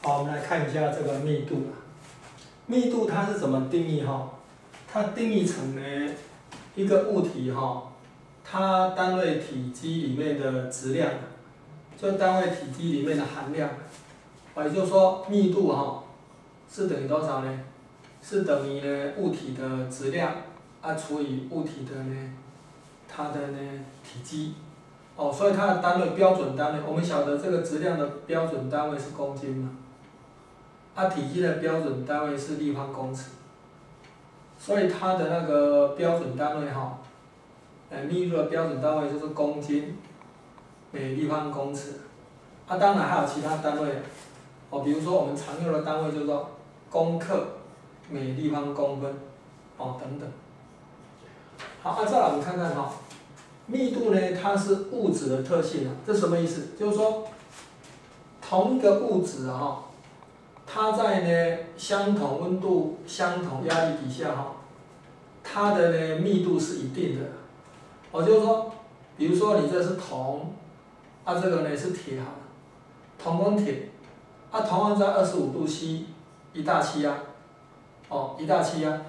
好，我们来看一下这个密度啊。密度它是怎么定义哈？它定义成呢一个物体哈，它单位体积里面的质量，就单位体积里面的含量，也就是说密度哈是等于多少呢？是等于呢物体的质量除以物体的呢它的呢体积。所以它的单位标准单位，我们晓得这个质量的标准单位是公斤嘛，体积的标准单位是立方公尺，所以它的那个标准单位哈，密度的标准单位就是公斤每立方公尺，当然还有其他单位，比如说我们常用的单位就是说公克每立方公分，等等。好，再来我们看看哈。密度呢，它是物质的特性啊，这什么意思？就是说，同一个物质啊，它在呢相同温度、相同压力底下哈，它的呢密度是一定的。就是说，比如说你这是铜，这个呢是铁哈，铜跟铁，同样在25度C 一大气压，一大气压，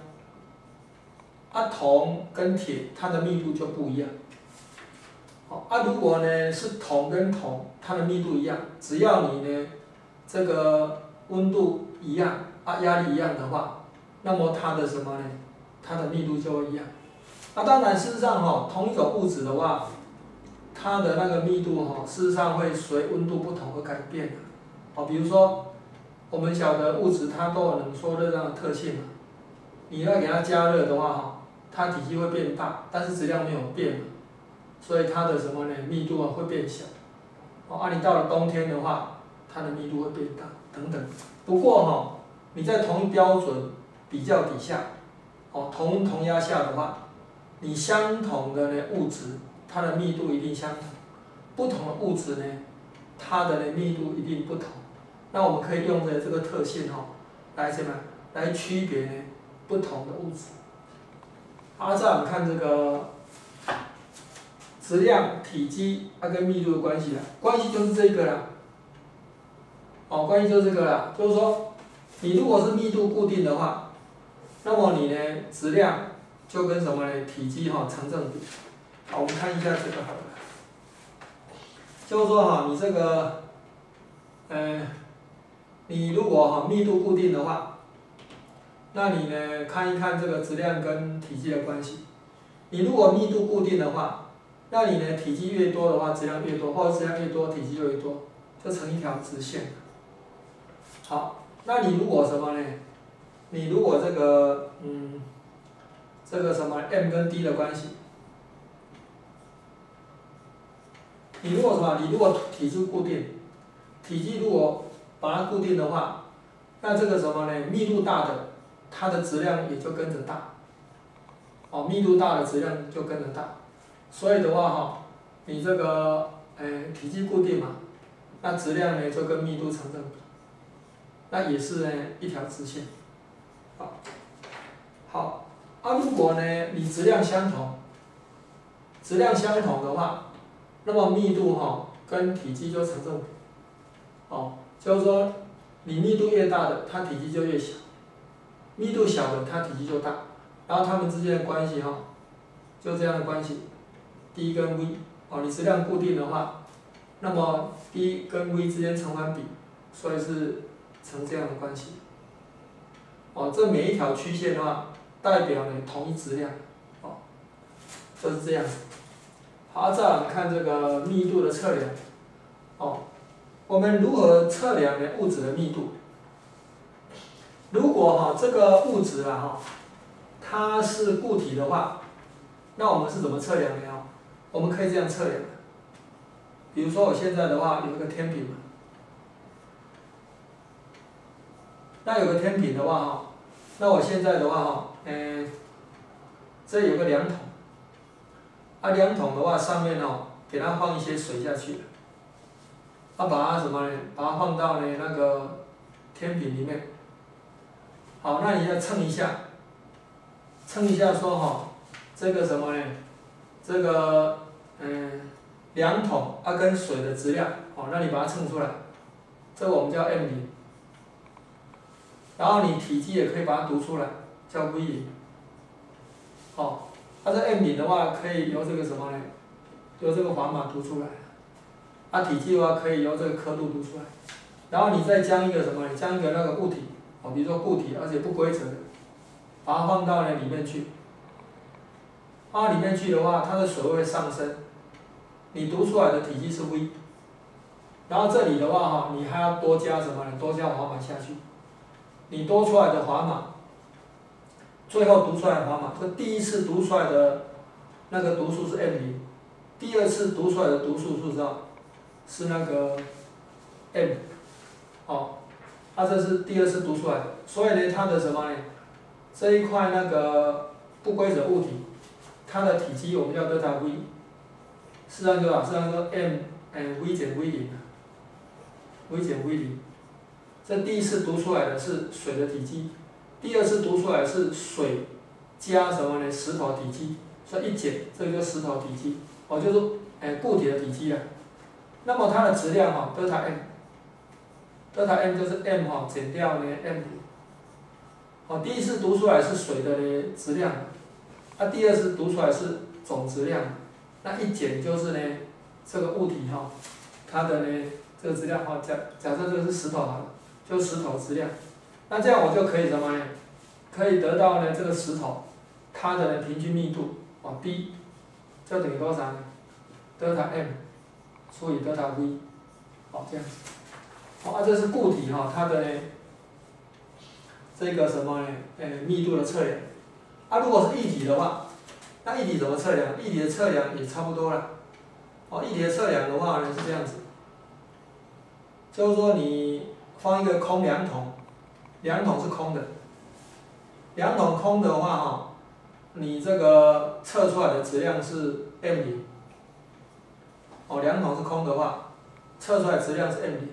铜跟铁它的密度就不一样。如果呢是铜跟铜，它的密度一样，只要你呢这个温度一样，压力一样的话，那么它的什么呢？它的密度就会一样。当然事实上同一种物质的话，它的那个密度事实上会随温度不同而改变的。比如说我们晓得物质它都有冷缩热胀的特性嘛，你要给它加热的话它体积会变大，但是质量没有变嘛。所以它的什么呢？密度会变小。你到了冬天的话，它的密度会变大，等等。不过你在同一标准比较底下，同温同压下的话，你相同的呢物质，它的密度一定相同；不同的物质呢，它的呢密度一定不同。那我们可以用的这个特性来什么？来区别呢不同的物质。好，再来我们看这个。质量、体积跟密度的关系关系就是这个啦。关系就是这个啦，就是说，你如果是密度固定的话，那么你呢质量就跟什么呢？体积成正比。好，我们看一下这个好了。就是说你这个，你如果密度固定的话，那你呢看一看这个质量跟体积的关系。你如果密度固定的话，那你呢体积越多的话，质量越多，或者质量越多，体积就越多，就成一条直线。好，那你如果什么呢？你如果这个这个什么 m 跟 d 的关系，你如果什么？你如果体积固定，体积如果把它固定的话，那这个什么呢？密度大的，它的质量也就跟着大。密度大的质量就跟着大。所以的话你这个体积固定嘛，那质量呢就跟密度成正比，那也是呢一条直线。好，如果呢你质量相同，的话，那么密度跟体积就成正比。就是说你密度越大的，它体积就越小；密度小的，它体积就大。然后它们之间的关系就这样的关系。D 跟 V， 你质量固定的话，那么 D 跟 V 之间成反比，所以是成这样的关系。这每一条曲线的话，代表呢同一质量，就是这样。好，再来我们看这个密度的测量。我们如何测量呢物质的密度？如果这个物质它是固体的话，那我们是怎么测量的？我们可以这样测量。比如说我现在的话有一个天平嘛，那有个天平的话那我现在的话这有个量筒，量筒的话上面给它放一些水下去，把它什么呢？把它放到呢那个天平里面。好，那你要称一下说这个什么呢？这个量筒跟水的质量，那你把它称出来，这个我们叫 M0。 然后你体积也可以把它读出来，叫 V0。哦，这 M0的话可以由这个什么呢？由这个砝码读出来。体积的话可以由这个刻度读出来。然后你再将一个什么？你将一个那个物体，比如说固体，而且不规则的，把它放到里面去。放到里面去的话，它的水位会上升。你读出来的体积是 V。然后这里的话你还要多加什么呢？多加砝码下去。你多出来的砝码，最后读出来的砝码，这第一次读出来的那个读数是 M0， 第二次读出来的读数是多少？是那个 M。这是第二次读出来的，所以呢，它的什么呢？这一块那个不规则物体，它的体积我们叫德塔 V， 是按多少？是按说 V 减 V0，V 减 V0。这第一次读出来的是水的体积，第二次读出来是水加什么呢？石头体积，所以一减，这个就石头体积，就是固体的体积了。那么它的质量德塔 M， 德塔 M 就是 M 减掉呢 M。第一次读出来是水的质量，第二次读出来是总质量，那一减就是呢这个物体它的这个质量假设这个是石头好了。就石头质量，那这样我就可以什么呢？可以得到呢这个石头它的平均密度B， 这等于多少呢？德塔 M 除以德塔 V， 这样子。这是固体它的这个什么呢？密度的测量。如果是液体的话，那液体怎么测量？液体的测量也差不多了。液体的测量的话呢是这样子，就是说你放一个空量筒，量筒是空的，量筒空的话你这个测出来的质量是 M0。量筒是空的话，测出来的质量是 M0。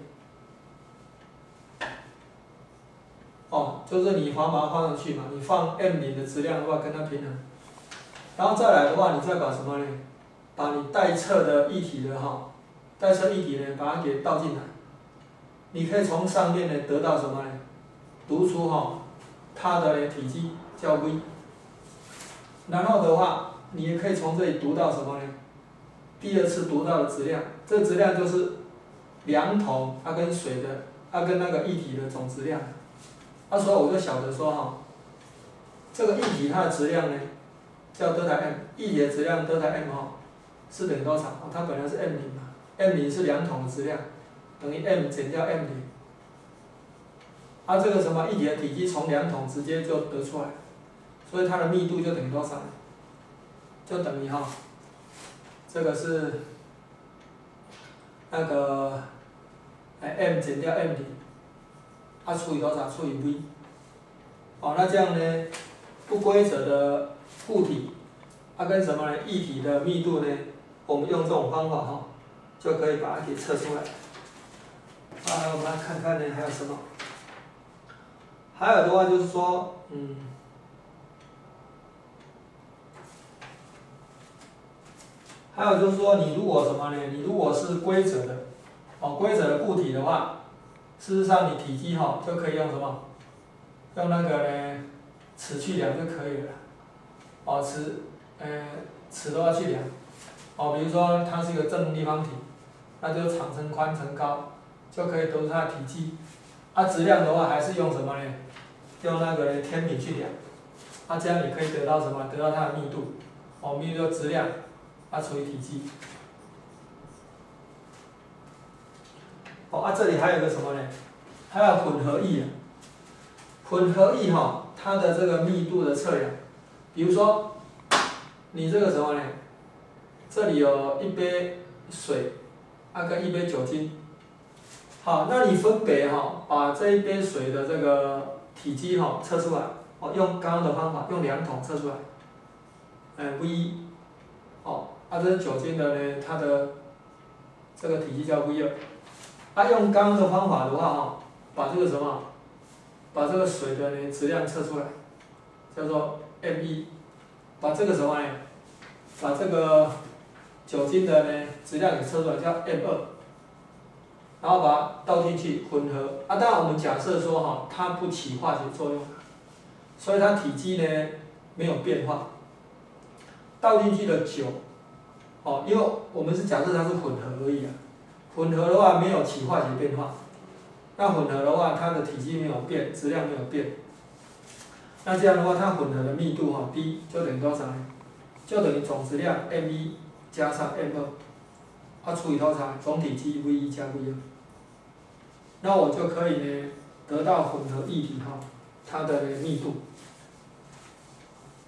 就是你砝码放上去嘛，你放 M0的质量的话跟它平衡，然后再来的话，你再把什么呢？把你待测的液体的待测液体呢，把它给倒进来。你可以从上面呢得到什么呢？读出它的体积叫 V。然后的话，你也可以从这里读到什么呢？第二次读到的质量，这质量就是量筒跟水的跟那个液体的总质量。所以我就晓得说这个液体它的质量呢叫德塔 M， 液体的质量德塔 M 是等于多少？它本来是 M0嘛 ，M0是量筒的质量，等于 M 减掉 M0。这个什么液体的体积从量筒直接就得出来，所以它的密度就等于多少？就等于这个是那个M 减掉 M0，除以多少？除以 V。那这样呢，不规则的固体，跟什么呢？液体的密度呢？我们用这种方法就可以把它给测出来。我们来看看呢还有什么？还有的话就是说，还有就是说，你如果什么呢？你如果是规则的，规则的固体的话，事实上你体积就可以用什么？用那个呢尺去量就可以了。尺都要去量。比如说它是一个正立方体，那就长乘宽乘高，就可以得出它的体积。质量的话还是用什么呢？用那个天平去量。这样你可以得到什么？得到它的密度。密度质量，除以体积。这里还有个什么呢？还有混合液。混合液它的这个密度的测量，比如说你这个什么呢？这里有一杯水，跟一杯酒精。那你分别把这一杯水的这个体积测出来，用刚刚的方法，用量筒测出来，V1。这是酒精的呢，它的这个体积叫 V2。用刚刚的方法的话把这个什么？把这个水的质量测出来，叫做 M1。把这个什么呢？把这个酒精的质量给测出来，叫 M2。 然后把它倒进去混合。当然我们假设说哈，它不起化学作用，所以它体积呢没有变化。倒进去的酒，因为我们是假设它是混合而已啊。混合的话没有起化学变化，那混合的话它的体积没有变，质量没有变。那这样的话，它混合的密度低，就等于多少呢？就等于总质量 m1 加上 m2，除以多少？总体积 v1 加 v2。那我就可以呢得到混合液体它的密度。